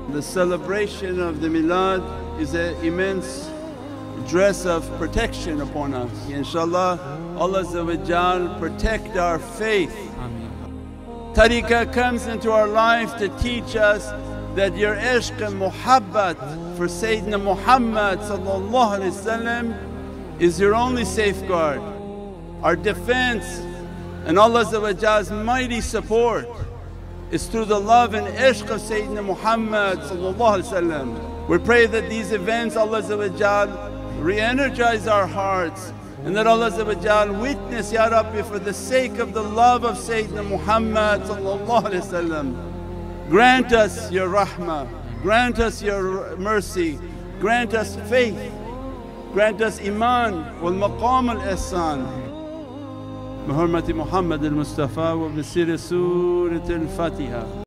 The celebration of the Milad is an immense dress of protection upon us. Inshallah, Allah protect our faith. Tariqah comes into our life to teach us that your ishq and muhabbat for Sayyidina Muhammad is your only safeguard. Our defense and Allah's mighty support is through the love and ishq of Sayyidina Muhammad. We pray that these events Allah re-energize our hearts and that Allah witness, Ya Rabbi, for the sake of the love of Sayyidina Muhammad. Grant us your rahmah, grant us your mercy, grant us faith, grant us iman wal maqam al ihsan. بحرمة محمد المصطفى وبسر سورة الفاتحة.